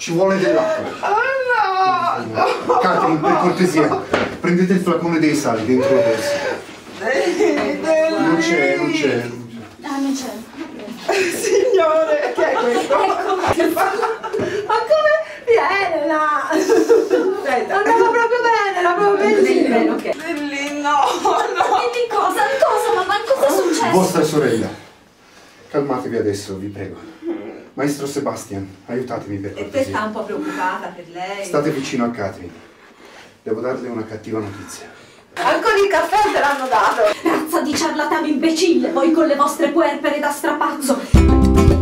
Ci vuole dell'acqua. Oh no! Catherine, per cortesia, prendete il flacone dei sali dentro la borsa. Non c'è. Ah, non c'è. Signore, che è questo? Ma come viene là? Aspetta. Andava proprio bene, era proprio bene. Ok. Lì, no, no. Dimmi cosa, mamma, cosa è successo? Vostra sorella. Calmatevi adesso, vi prego. Maestro Sebastian, aiutatemi per E te cortesia. sta un po' preoccupata per lei. State vicino a Catherine. Devo darle una cattiva notizia. Ancora il caffè te l'hanno dato. Razza di ciarlatano imbecille, voi con le vostre puerpere da strapazzo.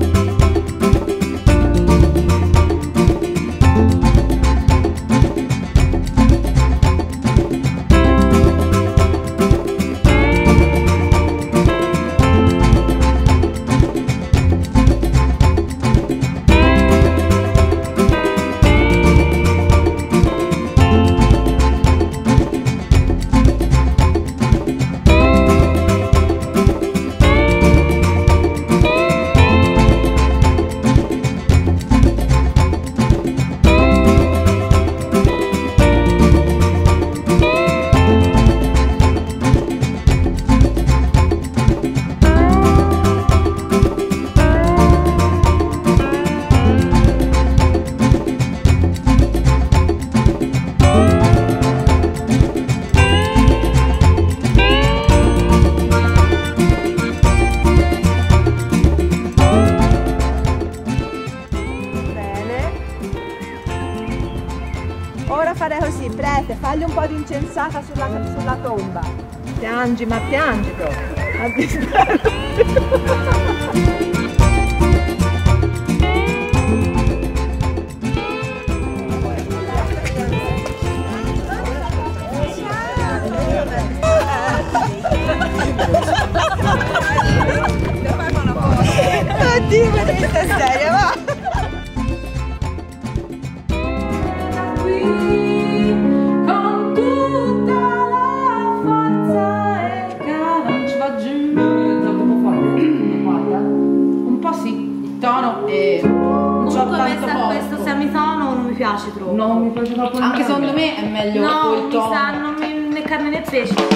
Ora farei così, prete, fagli un po' di incensata sulla tomba. Piangi, ma piangi proprio. A disperato. Oddio, ma devi stare seria, va! Questo semitono non mi piace troppo. No, mi piace troppo. Anche secondo me è meglio no, il tono. mi sa, non mi né carne né pesce.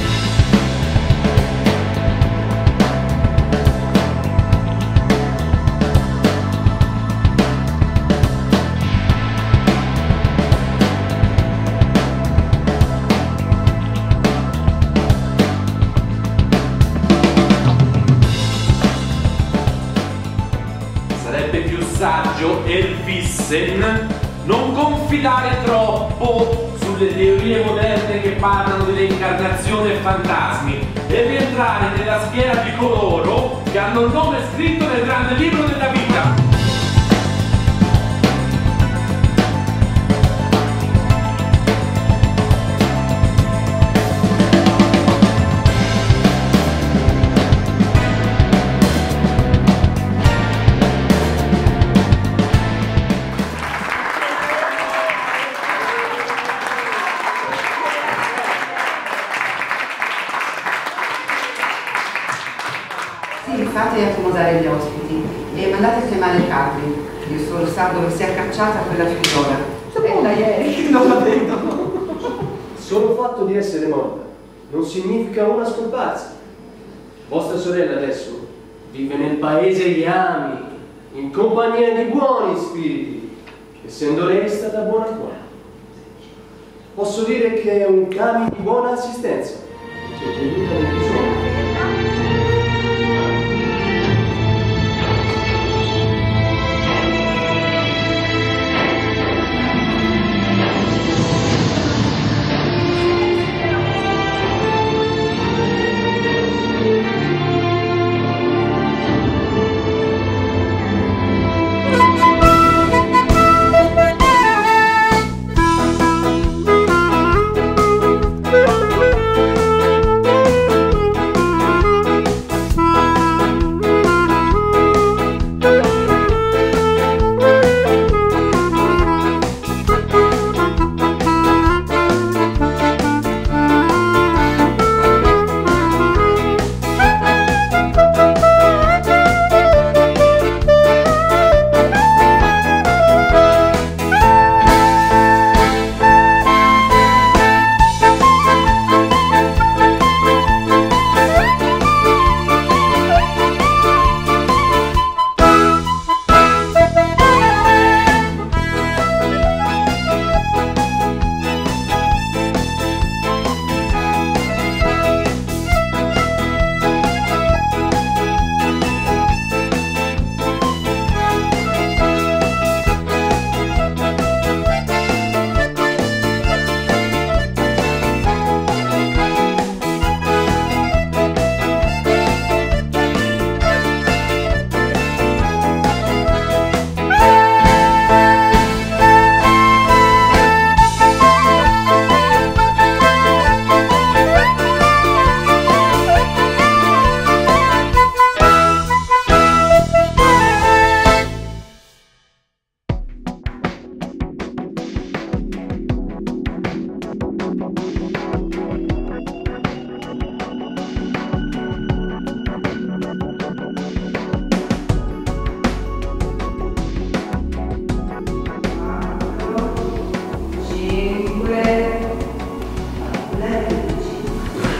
Sarebbe più saggio, Elvissen, non confidare troppo sulle teorie moderne che parlano di reincarnazione e fantasmi e rientrare nella schiera di coloro che hanno il nome scritto nel grande libro della vita. Fate accomodare gli ospiti e mandate a chiamare Catherine, il suo sardo che si è accacciata a quella figliuola. Da ieri, non la vedo. Solo il fatto di essere morta non significa una scomparsa. Vostra sorella adesso vive nel paese Yami, in compagnia di buoni spiriti, essendo lei stata buona buona. Posso dire che è un Kami di buona assistenza, che ti aiuta nel bisogno.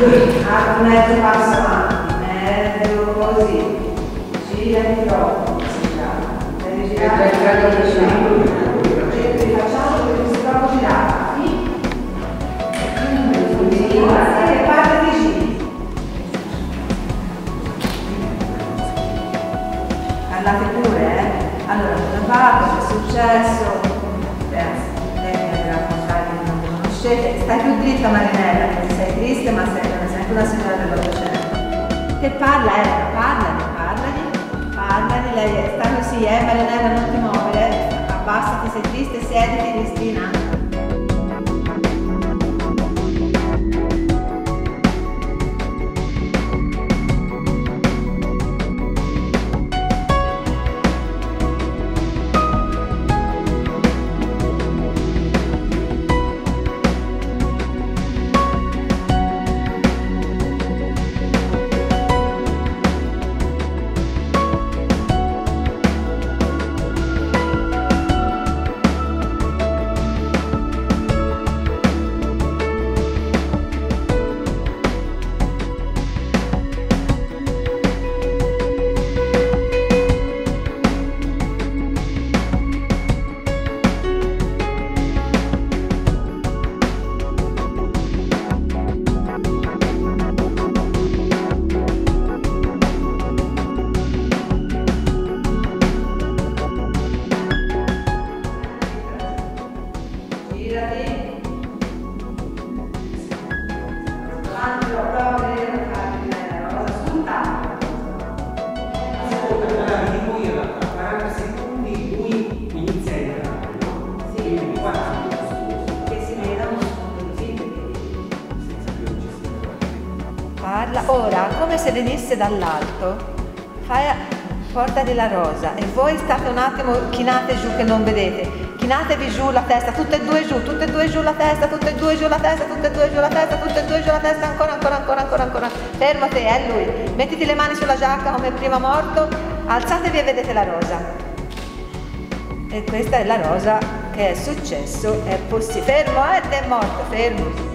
Mezzo passo avanti, mezzo così. Girati troppo, devi girare. Facciamo che si troppo girati. E parte di giri. Andate pure, Allora, cosa fate? Che è successo? Lei mi deve raccontare che non conoscete. Stai più dritta, Marinella, perché sei triste, ma sei una signora dell'Ottocento. Che parla, parlagli, lei sta così, Marinella, non ti muovere, abbassati, sei triste, siediti, Cristina. Ora, come se venisse dall'alto, portati la rosa e voi state un attimo, chinate giù che non vedete, chinatevi giù la testa, tutte e due giù la testa, tutte e due giù la testa, tutte e due giù la testa, tutte e due giù la testa, ancora, fermo te, è lui, mettiti le mani sulla giacca come il primo morto, alzatevi e vedete la rosa. E questa è la rosa che è successo, è possibile, fermo, ed è morto, fermo.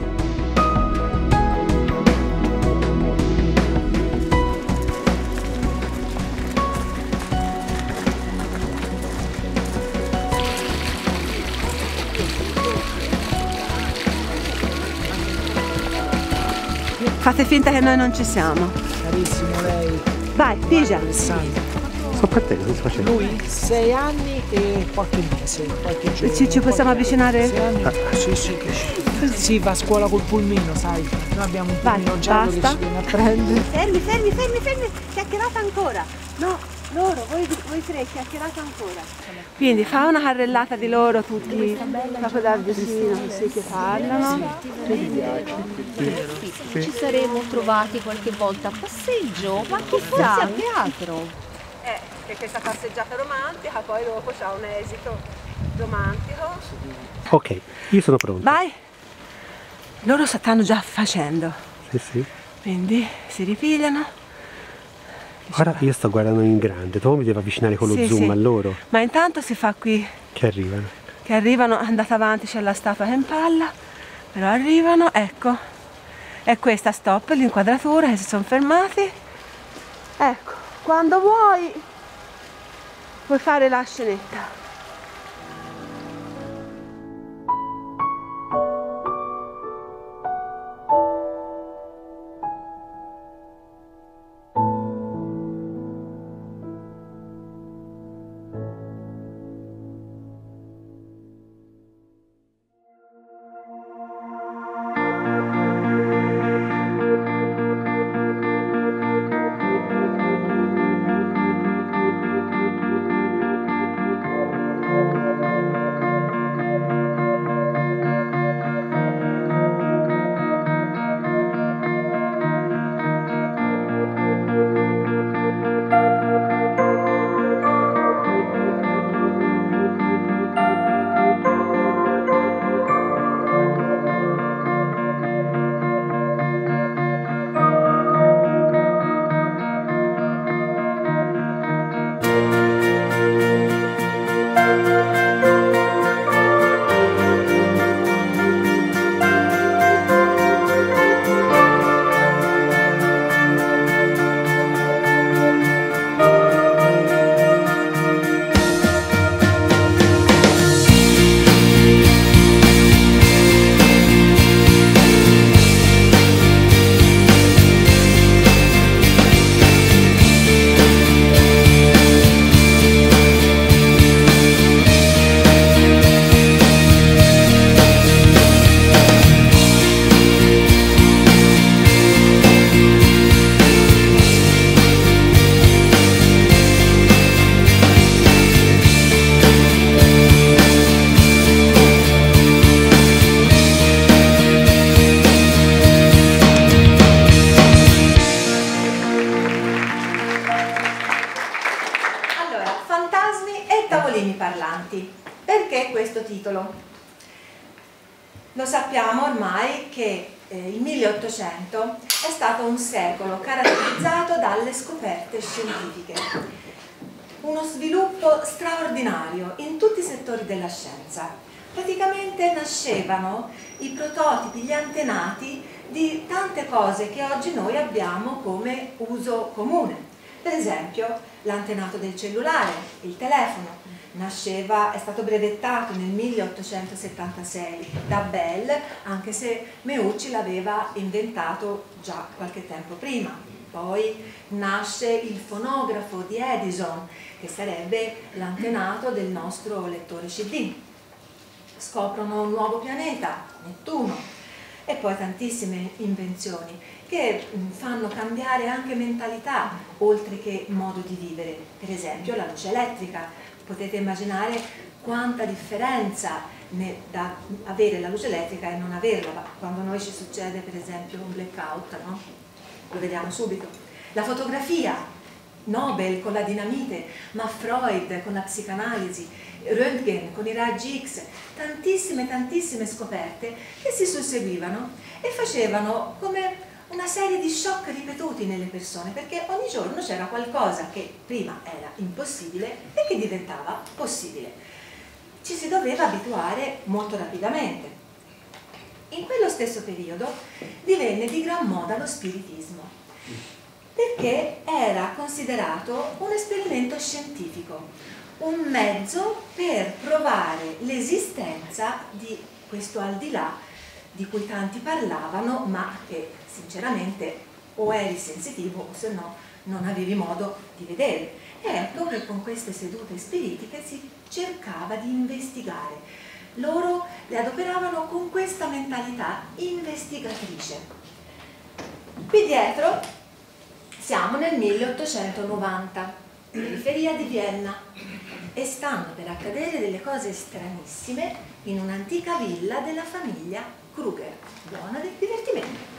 Fate finta che noi non ci siamo. Carissimo lei. Vai, pigia. Sto per te, cosa sto facendo? Lui 6 anni e qualche mese, qualche giorno. Ci possiamo avvicinare? 6 anni? Sì, va a scuola col pulmino, sai. Noi abbiamo un pulmino giallo che ci viene a prendere. Fermi, chiacchierate ancora. No, loro, voi tre, chiacchierate ancora. Quindi fa una carrellata di loro tutti, proprio dal vicino, così che parlano. Ci saremo trovati qualche volta a passeggio, ma chissà, a teatro. Che questa passeggiata romantica poi dopo c'ha un esito romantico. Ok, io sono pronto. Vai! Loro stanno già facendo. Sì. Quindi si ripigliano. Ora io sto guardando in grande, tu mi devi avvicinare con lo zoom a loro. Ma intanto si fa qui. Che arrivano. Che arrivano, andate avanti, c'è la statua che impalla, però arrivano, ecco. E questa stop, l'inquadratura che si sono fermati. Ecco, quando puoi fare la scenetta. amanti. Perché questo titolo? Lo sappiamo ormai che il 1800 è stato un secolo caratterizzato dalle scoperte scientifiche, uno sviluppo straordinario in tutti i settori della scienza. Praticamente nascevano i prototipi, gli antenati di tante cose che oggi noi abbiamo come uso comune. Per esempio l'antenato del cellulare, il telefono, è stato brevettato nel 1876 da Bell, anche se Meucci l'aveva inventato già qualche tempo prima. Poi nasce il fonografo di Edison, che sarebbe l'antenato del nostro lettore CD. Scoprono un nuovo pianeta, Nettuno, e poi tantissime invenzioni che fanno cambiare anche mentalità, oltre che modo di vivere. Per esempio la luce elettrica. Potete immaginare quanta differenza da avere la luce elettrica e non averla, quando a noi ci succede per esempio un blackout, no? Lo vediamo subito. La fotografia, Nobel con la dinamite, ma Freud con la psicanalisi, Röntgen con i raggi X, tantissime scoperte che si susseguivano e facevano come una serie di shock ripetuti nelle persone, perché ogni giorno c'era qualcosa che prima era impossibile e che diventava possibile. Ci si doveva abituare molto rapidamente. In quello stesso periodo divenne di gran moda lo spiritismo, perché era considerato un esperimento scientifico, un mezzo per provare l'esistenza di questo al di là di cui tanti parlavano, ma che sinceramente o eri sensitivo o se no non avevi modo di vedere. E ecco che con queste sedute spiritiche si cercava di investigare. Loro le adoperavano con questa mentalità investigatrice. Qui dietro siamo nel 1890, periferia di Vienna, e stanno per accadere delle cose stranissime in un'antica villa della famiglia Kruger. Buona del divertimento.